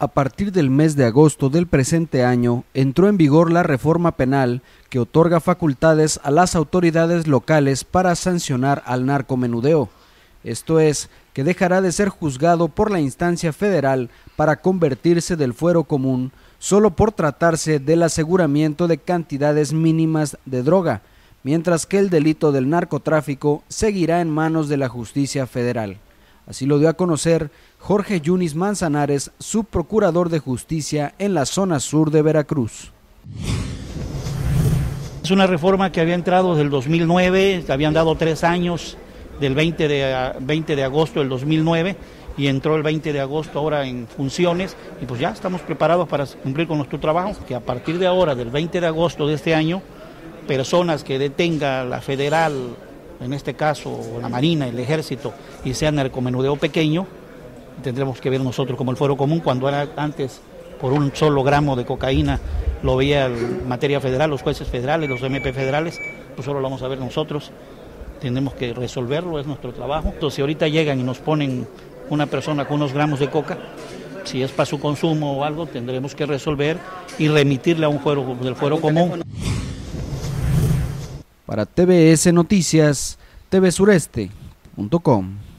A partir del mes de agosto del presente año, entró en vigor la reforma penal que otorga facultades a las autoridades locales para sancionar al narcomenudeo. Esto es, que dejará de ser juzgado por la instancia federal para convertirse del fuero común solo por tratarse del aseguramiento de cantidades mínimas de droga, mientras que el delito del narcotráfico seguirá en manos de la justicia federal. Así lo dio a conocer Jorge Yunis Manzanares, subprocurador de justicia en la zona sur de Veracruz. Es una reforma que había entrado desde el 2009, habían dado 3 años, del 20 de agosto del 2009, y entró el 20 de agosto ahora en funciones, y pues ya estamos preparados para cumplir con nuestro trabajo, que a partir de ahora, del 20 de agosto de este año, personas que detenga la federal, en este caso la Marina, el Ejército, y sea narcomenudeo pequeño, tendremos que ver nosotros como el fuero común, cuando era antes por un solo gramo de cocaína lo veía en materia federal, los jueces federales, los MP federales, pues solo lo vamos a ver nosotros, tenemos que resolverlo, es nuestro trabajo. Entonces, si ahorita llegan y nos ponen una persona con unos gramos de coca, si es para su consumo o algo, tendremos que resolver y remitirle a un fuero del fuero común. Para TVS Noticias, tvsureste.com.